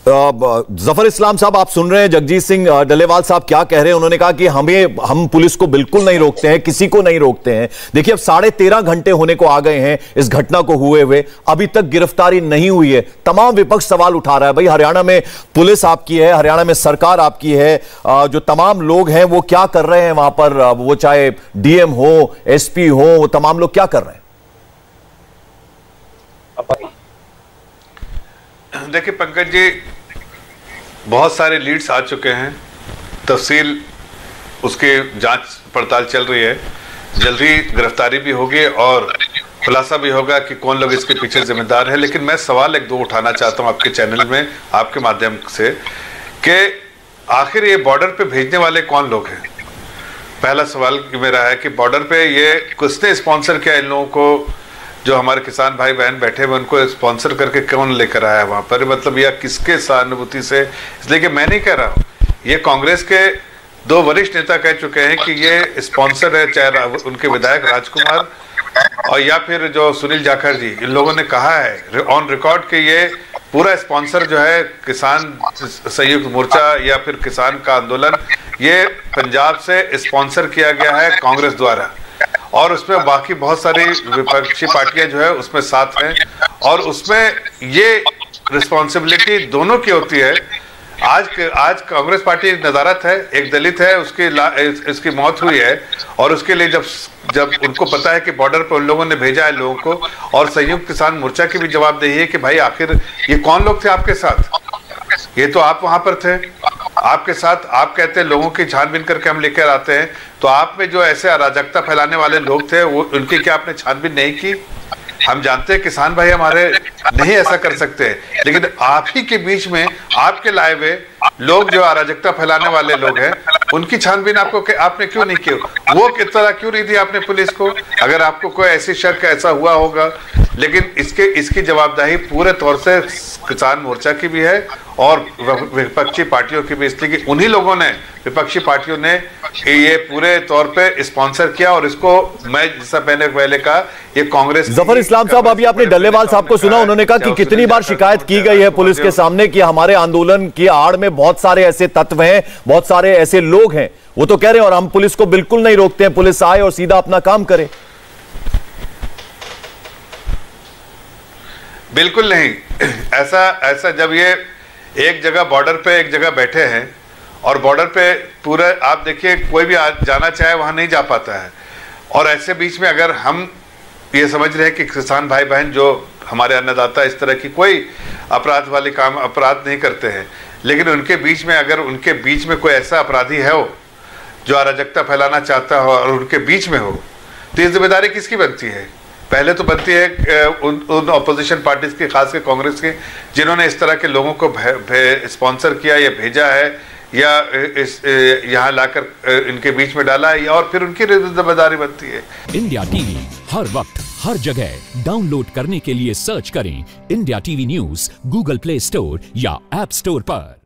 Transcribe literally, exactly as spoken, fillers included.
जफर इस्लाम साहब, आप सुन रहे हैं जगजीत सिंह डल्लेवाल साहब क्या कह रहे हैं। उन्होंने कहा कि हमें हम पुलिस को बिल्कुल नहीं रोकते हैं, किसी को नहीं रोकते हैं। देखिए, अब साढ़े तेरह घंटे होने को आ गए हैं इस घटना को हुए हुए, अभी तक गिरफ्तारी नहीं हुई है। तमाम विपक्ष सवाल उठा रहा है, भाई हरियाणा में पुलिस आपकी है, हरियाणा में सरकार आपकी है, जो तमाम लोग हैं वो क्या कर रहे हैं वहां पर, वो चाहे डीएम हो, एसपी हो, वो तमाम लोग क्या कर रहे हैं? देखिए पंकज जी, बहुत सारे लीड्स आ चुके हैं, तफसील उसके जांच पड़ताल चल रही है, जल्दी गिरफ्तारी भी होगी और खुलासा भी होगा कि कौन लोग इसके पीछे जिम्मेदार है। लेकिन मैं सवाल एक दो उठाना चाहता हूं आपके चैनल में, आपके माध्यम से, कि आखिर ये बॉर्डर पे भेजने वाले कौन लोग हैं। पहला सवाल मेरा है कि बॉर्डर पे ये किसने स्पॉन्सर किया इन लोगों को, जो हमारे किसान भाई बहन बैठे हुए उनको स्पॉन्सर करके कौन लेकर आया वहां पर, मतलब या किसके सहानुभूति से। इसलिए कि मैं नहीं कह रहा हूं, ये कांग्रेस के दो वरिष्ठ नेता कह चुके हैं कि ये स्पॉन्सर है, चाहे उनके विधायक राजकुमार और या फिर जो सुनील जाखड़ जी, इन लोगों ने कहा है ऑन रिकॉर्ड कि ये पूरा स्पॉन्सर जो है किसान संयुक्त मोर्चा या फिर किसान का आंदोलन, ये पंजाब से स्पॉन्सर किया गया है कांग्रेस द्वारा, और उसमें बाकी बहुत सारी विपक्षी पार्टियां जो है उसमें साथ हैं, और उसमें ये रिस्पॉन्सिबिलिटी दोनों की होती है। आज आज कांग्रेस पार्टी नदारत है, एक दलित है, उसकी इस, इसकी मौत हुई है, और उसके लिए जब जब उनको पता है कि बॉर्डर पर उन लोगों ने भेजा है लोगों को, और संयुक्त किसान मोर्चा की भी जवाबदेही है कि भाई आखिर ये कौन लोग थे आपके साथ, ये तो आप वहां पर थे, आपके साथ आप कहते हैं लोगों की छानबीन करके हम लेकर आते हैं, तो आप में जो ऐसे अराजकता फैलाने वाले लोग थे वो उनकी क्या आपने छानबीन नहीं की? हम जानते हैं किसान भाई हमारे नहीं ऐसा कर सकते, लेकिन आप ही के बीच में आपके लाए हुए लोग जो अराजकता फैलाने वाले लोग हैं, उनकी छानबीन आपको आपने क्यों नहीं की? वो इत्तला क्यों नहीं दी आपने पुलिस को, अगर आपको कोई ऐसी शक ऐसा हुआ होगा? लेकिन इसके इसकी जवाबदेही पूरे तौर से किसान मोर्चा की भी है और विपक्षी पार्टियों की भी, इसलिए कि उन्हीं लोगों ने, विपक्षी पार्टियों ने ये पूरे तौर पे स्पॉन्सर किया, और इसको मैं जैसा मैंने पहले कहा, ये कांग्रेस। जफर इस्लाम साहब, अभी आपने डल्लेवाल साहब को सुना, उन्होंने कहा कि कितनी बार शिकायत की गई है पुलिस के सामने कि हमारे आंदोलन की आड़ में बहुत सारे ऐसे तत्व हैं, बहुत सारे ऐसे लोग हैं। वो तो कह रहे हैं और हम पुलिस को बिल्कुल नहीं रोकते हैं, पुलिस आए और सीधा अपना काम करे। बिल्कुल नहीं, ऐसा ऐसा जब ये एक जगह बॉर्डर पे एक जगह बैठे हैं, और बॉर्डर पे पूरा आप देखिए कोई भी जाना चाहे वहां नहीं जा पाता है, और ऐसे बीच में अगर हम ये समझ रहे हैं कि किसान भाई बहन जो हमारे अन्नदाता इस तरह की कोई अपराध वाले काम अपराध नहीं करते हैं, लेकिन उनके बीच में अगर उनके बीच में कोई ऐसा अपराधी है हो जो अराजकता फैलाना चाहता हो और उनके बीच में हो, तो ये जिम्मेदारी किसकी बनती है? पहले तो बनती है उन उन अपोजिशन पार्टीज की, खास कर कांग्रेस की, जिन्होंने इस तरह के लोगों को स्पॉन्सर किया या भेजा है या इस यहाँ लाकर इनके बीच में डाला है, और फिर उनकी जिम्मेदारी बनती है। इंडिया टीवी हर वक्त हर जगह डाउनलोड करने के लिए सर्च करें India TV news Google Play Store या ऐप स्टोर पर।